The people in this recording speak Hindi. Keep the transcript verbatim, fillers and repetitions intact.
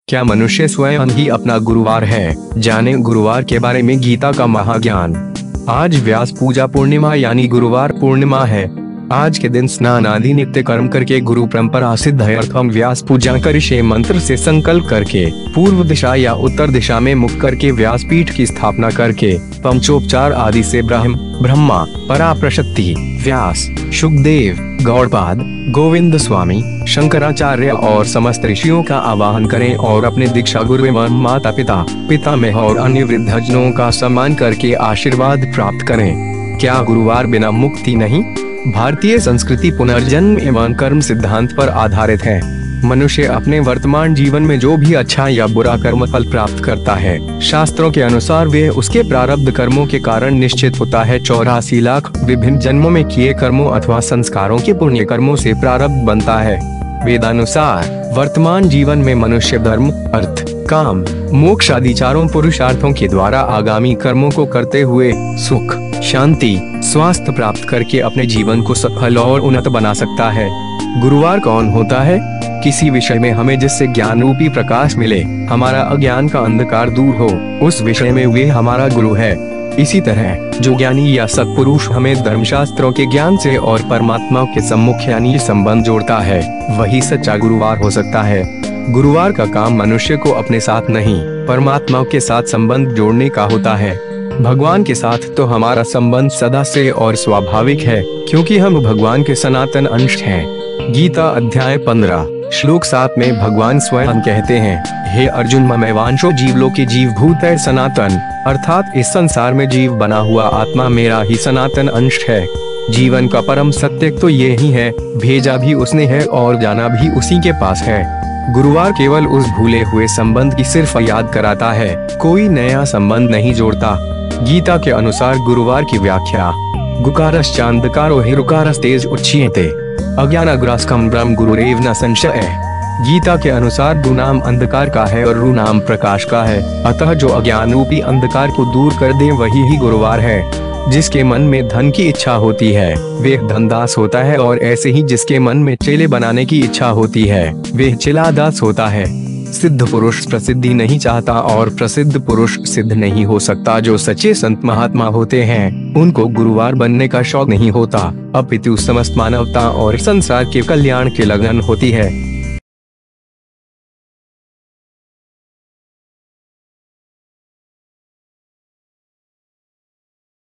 क्या मनुष्य स्वयं ही अपना गुरुवार है? जाने गुरुवार के बारे में गीता का महाज्ञान। आज व्यास पूजा पूर्णिमा यानी गुरुवार पूर्णिमा है। आज के दिन स्नान आदि नित्य कर्म करके गुरु परंपरा सिद्ध है अर्थम व्यास पूजा करिष्ये मंत्र से संकल्प करके पूर्व दिशा या उत्तर दिशा में मुख करके व्यास पीठ की स्थापना करके पंचोपचार आदि से ब्रह्म ब्रह्मा पराप्रशक्ति व्यास शुकदेव गौड़पाद गोविंद स्वामी शंकराचार्य और समस्त ऋषियों का आवाहन करें और अपने दीक्षा गुरु एवं माता पिता पितामह और अन्य वृद्धजनों का सम्मान करके आशीर्वाद प्राप्त करें। क्या गुरुवार बिना मुक्ति नहीं? भारतीय संस्कृति पुनर्जन्म एवं कर्म सिद्धांत पर आधारित है। मनुष्य अपने वर्तमान जीवन में जो भी अच्छा या बुरा कर्म फल प्राप्त करता है, शास्त्रों के अनुसार वे उसके प्रारब्ध कर्मों के कारण निश्चित होता है। चौरासी लाख विभिन्न जन्मों में किए कर्मों अथवा संस्कारों के पुण्य कर्मों से प्रारब्ध बनता है। वेदानुसार वर्तमान जीवन में मनुष्य धर्म, अर्थ, काम, मोक्ष आदि चारों पुरुषार्थों के द्वारा आगामी कर्मों को करते हुए सुख, शांति, स्वास्थ्य प्राप्त करके अपने जीवन को सफल और उन्नत बना सकता है। गुरुवार कौन होता है? किसी विषय में हमें जिससे ज्ञान रूपी प्रकाश मिले, हमारा अज्ञान का अंधकार दूर हो, उस विषय में वे हमारा गुरु है। इसी तरह जो ज्ञानी या सत्पुरुष हमें धर्मशास्त्रों के ज्ञान से और परमात्मा के सम्मुख यानी संबंध जोड़ता है, वही सच्चा गुरुवार हो सकता है। गुरुवार का काम मनुष्य को अपने साथ नहीं, परमात्मा के साथ संबंध जोड़ने का होता है। भगवान के साथ तो हमारा संबंध सदा से और स्वाभाविक है, क्योंकि हम भगवान के सनातन अंश हैं। गीता अध्याय पंद्रह श्लोक सात में भगवान स्वयं कहते हैं, हे अर्जुन ममैवांशो जीवलोके जीवभूत है सनातन, अर्थात इस संसार में जीव बना हुआ आत्मा मेरा ही सनातन अंश है। जीवन का परम सत्य तो ये ही है, भेजा भी उसने है और जाना भी उसी के पास है। गुरुवार केवल उस भूले हुए संबंध की सिर्फ याद कराता है, कोई नया संबंध नहीं जोड़ता। गीता के अनुसार गुरुवार की व्याख्या, गुकारश्चांधकारो हि रुकारस्तेज उच्यते अज्ञानाग्रास्कम ब्रह्म गुरुरेव न संशय। गीता के अनुसार गु नाम अंधकार का है और रु नाम प्रकाश का है, अतः जो अज्ञान रूपी अंधकार को दूर कर दे वही ही गुरुवार है। जिसके मन में धन की इच्छा होती है वे धनदास होता है, और ऐसे ही जिसके मन में चेले बनाने की इच्छा होती है वे चेलादास होता है। सिद्ध पुरुष प्रसिद्धि नहीं चाहता और प्रसिद्ध पुरुष सिद्ध नहीं हो सकता। जो सच्चे संत महात्मा होते हैं उनको गुरुवार बनने का शौक नहीं होता, अपितु समस्त मानवता और संसार के कल्याण की लगन होती है।